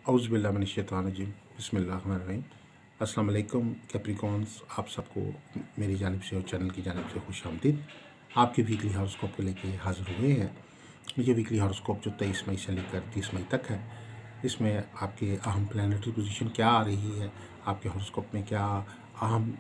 औज़ुबिल्लाहिमिनश्शैतानिर्रजीम बिस्मिल्लाहिर्रहमानिर्रहीम। अस्सलाम वालेकुम कैप्रिकॉन्स, आप सबको मेरी जानिब से और चैनल की जानिब से खुशामदीद। आपके वीकली हॉरोस्कोप को लेके हाज़िर हुए हैं। ये वीकली हॉरोस्कोप जो 23 मई से लेकर 30 मई तक है, इसमें आपके अहम प्लैनेटरी पोजीशन क्या आ रही है, आपके हॉरोस्कोप में क्या अहम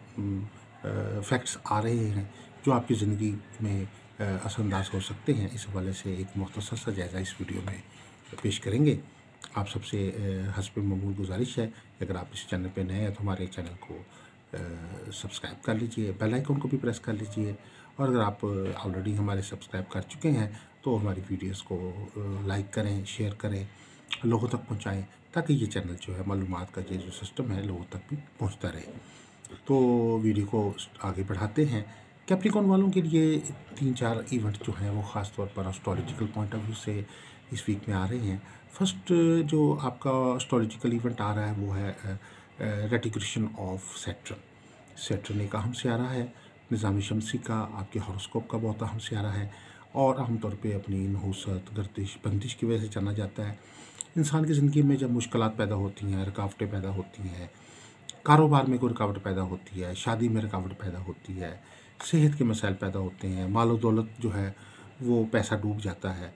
फैक्ट्स आ रहे हैं जो आपकी ज़िंदगी में असरअंदाज हो सकते हैं। इस हवाले से एक मुख्तसर सा जायज़ा इस वीडियो में पेश करेंगे। आप सबसे हस्ब मामूल गुजारिश है कि अगर आप इस चैनल पे नए हैं तो हमारे चैनल को सब्सक्राइब कर लीजिए, बेल आइकन को भी प्रेस कर लीजिए, और अगर आप ऑलरेडी हमारे सब्सक्राइब कर चुके हैं तो हमारी वीडियोस को लाइक करें, शेयर करें, लोगों तक पहुंचाएं, ताकि ये चैनल जो है मालूमात का ये जो सिस्टम है लोगों तक भी पहुंचता रहे। तो वीडियो को आगे बढ़ाते हैं। कैप्रिकॉन वालों के लिए 3-4 इवेंट जो हैं वो ख़ास तौर पर एस्ट्रोलॉजिकल पॉइंट ऑफ व्यू से इस वीक में आ रहे हैं। फर्स्ट जो आपका एस्ट्रोलॉजिकल इवेंट आ रहा है वो है रेट्रोग्रेशन ऑफ सैटर्न। सैटर्न एक अहम सियारा है, निज़ाम शमसी का, आपके हॉरोस्कोप का बहुत अहम सियारा है, और आमतौर पे अपनी नहुसत, गर्दिश, बंदिश की वजह से जाना जाता है। इंसान की ज़िंदगी में जब मुश्किलात पैदा होती हैं, रुकावटें पैदा होती हैं, कारोबार में कोई रुकावट पैदा होती है, शादी में रुकावट पैदा होती है, सेहत के मसाइल पैदा होते हैं, मालो दौलत जो है वो पैसा डूब जाता है,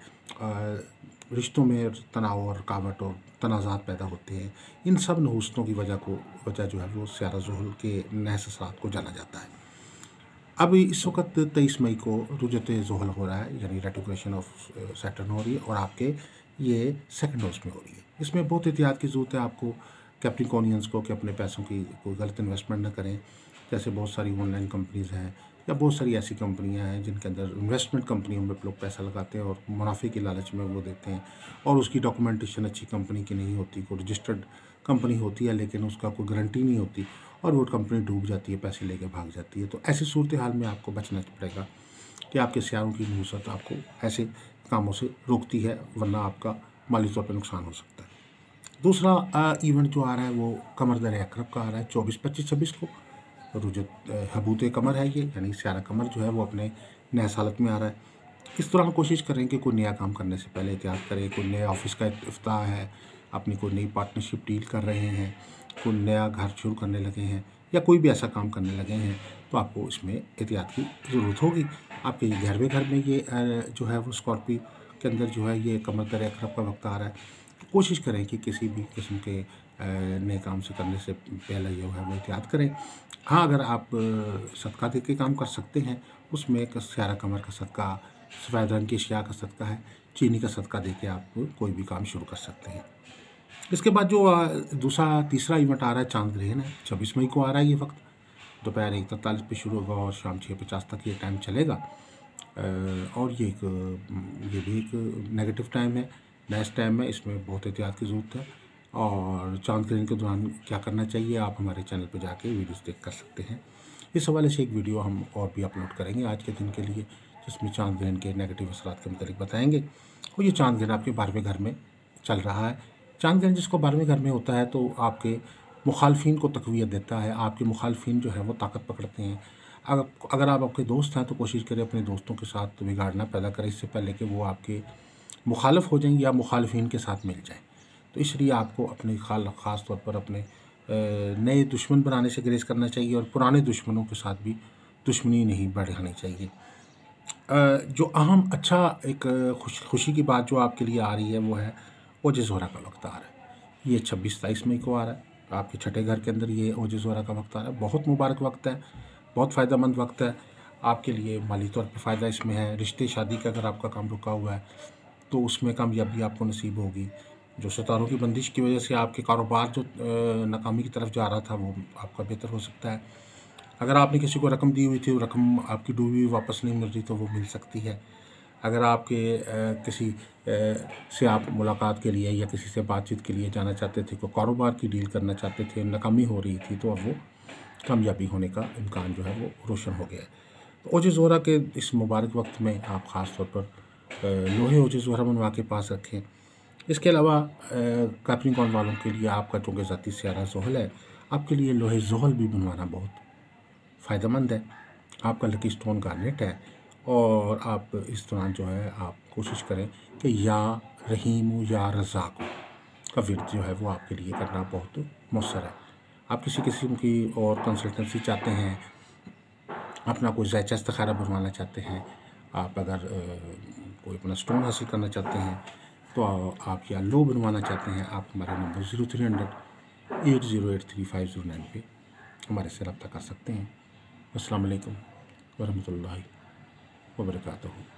रिश्तों में तनाव और रुकावट और तनाज़ात पैदा होते हैं। इन सब नहुस्तों की वजह जो है वो सियारा ज़ुहल के नहस असरात को जाना जाता है। अब इस वक्त 23 मई को रुजत ज़ुहल हो रहा है, यानी रेट्रोग्रेशन ऑफ सैटर्न हो रही है, और आपके ये सेकंड हाउस में हो रही है। इसमें बहुत एहतियात की ज़रूरत है आपको, कैप्रिकॉनियंस को, कि अपने पैसों की कोई गलत इन्वेस्टमेंट न करें। जैसे बहुत सारी ऑनलाइन कंपनीज़ हैं या बहुत सारी ऐसी कंपनियां हैं जिनके अंदर इन्वेस्टमेंट कंपनियों में लोग पैसा लगाते हैं और मुनाफे के लालच में वो देते हैं, और उसकी डॉक्यूमेंटेशन अच्छी कंपनी की नहीं होती, कोई रजिस्टर्ड कंपनी होती है लेकिन उसका कोई गारंटी नहीं होती, और वो कंपनी डूब जाती है, पैसे लेके भाग जाती है। तो ऐसी सूरत हाल में आपको बचना पड़ेगा कि आपके सियारों की नहुसत आपको ऐसे कामों से रोकती है, वरना आपका माली तौर पर नुकसान हो सकता है। दूसरा इवेंट जो आ रहा है वो कमर दर अकरब का आ रहा है 24, 25, 26 को। रुजत हबूत कमर है ये, यानी सियारा कमर जो है वो अपने नए हालत में आ रहा है। इस दौरान कोशिश करें कि कोई नया काम करने से पहले एहतियात करें। कोई नया ऑफिस का इफ्ताह है, अपनी कोई नई पार्टनरशिप डील कर रहे हैं, कोई नया घर शुरू करने लगे हैं, या कोई भी ऐसा काम करने लगे हैं, तो आपको इसमें एहतियात की ज़रूरत होगी। आपके 11वें घर में ये जो है वो स्कॉर्पियो के अंदर जो है ये कमर दर अकरब का वक्त आ रहा है। कोशिश करें कि किसी भी किस्म के नए काम से करने से पहले जो है वो एहतियात करें। हाँ, अगर आप सदका दे के काम कर सकते हैं, उसमें एक सियारा कमर का सदका, सफ़ेद रंग की अशिया का सदका है, चीनी का सदका दे के आप कोई भी काम शुरू कर सकते हैं। इसके बाद जो तीसरा इवेंट आ रहा है चांद ग्रहण है, 26 मई को आ रहा है। ये वक्त दोपहर 1:43 पे शुरू होगा और शाम 6:50 तक ये टाइम चलेगा। और ये भी एक नेगेटिव टाइम है, नेक्स्ट टाइम है, इसमें बहुत एहतियात की ज़रूरत है। और चांद ग्रहण के दौरान क्या करना चाहिए, आप हमारे चैनल पर जाके वीडियोस देख कर सकते हैं। इस हवाले से एक वीडियो हम और भी अपलोड करेंगे आज के दिन के लिए, जिसमें चांद ग्रहण के नेगेटिव असरात के मुताबिक बताएंगे। और ये चांद ग्रहण आपके 12वें घर में चल रहा है। चांद ग्रहण जिसको 12वें घर में होता है तो आपके मुखालफिन को तक़वियत देता है। आपके मुखालफिन जो है वो ताकत पकड़ते हैं। अगर आप आपके दोस्त हैं तो कोशिश करें अपने दोस्तों के साथ बिगाड़ ना पैदा करें, इससे पहले कि वो आपके मुखालिफ हो जाएं या मुखालफिन के साथ मिल जाएं। तो इसलिए आपको अपने ख़ास तौर पर अपने नए दुश्मन बनाने से ग्रेज़ करना चाहिए, और पुराने दुश्मनों के साथ भी दुश्मनी नहीं बढ़ानी चाहिए। जो अहम अच्छा एक खुशी की बात जो आपके लिए आ रही है वो है ओज ज़ोहरा का वक्त आ रहा है। ये 26-27 मई को आ रहा है। आपके छठे घर के अंदर ये ओज ज़ोहरा का वक्त आ रहा है। बहुत मुबारक वक्त है, बहुत फ़ायदेमंद वक्त है आपके लिए। माली तौर पर फ़ायदा इसमें है। रिश्ते शादी का अगर आपका काम रुका हुआ है तो उसमें कामयाबी आपको नसीब होगी। जो सितारों की बंदिश की वजह से आपके कारोबार जो नाकामी की तरफ जा रहा था वो आपका बेहतर हो सकता है। अगर आपने किसी को रकम दी हुई थी, रकम आपकी डूबी हुई वापस नहीं मिल रही, तो वो मिल सकती है। अगर आपके किसी से आप मुलाकात के लिए या किसी से बातचीत के लिए जाना चाहते थे, कोई कारोबार की डील करना चाहते थे, नाकामी हो रही थी, तो अब वो कामयाबी होने का इम्कान जो है वो रोशन हो गया है। तो ओज ज़ोहरा के इस मुबारक वक्त में आप ख़ास तौर पर लोहे ओज ज़ोहरा बनवा के पास रखें। इसके अलावा कैप्रिकॉर्न वालों के लिए आपका चूँकि ज़ाती सियारा ज़ोहल है, आपके लिए लोहे ज़ोहल भी बनवाना बहुत फ़ायदेमंद है। आपका लकी स्टोन गार्नेट है, और आप इस दौरान जो है आप कोशिश करें कि या रहीम या रज़ाक हो। کا ورد جو ہے وہ آپ کے لیے کرنا بہت مؤثر ہے۔ آپ کسی قسم کی اور کنسلٹنسی چاہتے ہیں، اپنا کوئی ذائچہ استخارہ بنوانا چاہتے ہیں، آپ اگر کوئی اپنا اسٹون حاصل کرنا چاہتے ہیں تو آپ یا لو بنوانا چاہتے ہیں، آپ ہمارے نمبر 0300-8083-509 پہ ہمارے سے رابطہ کر سکتے ہیں۔ السلام علیکم ورحمۃ اللہ وبرکاتہ۔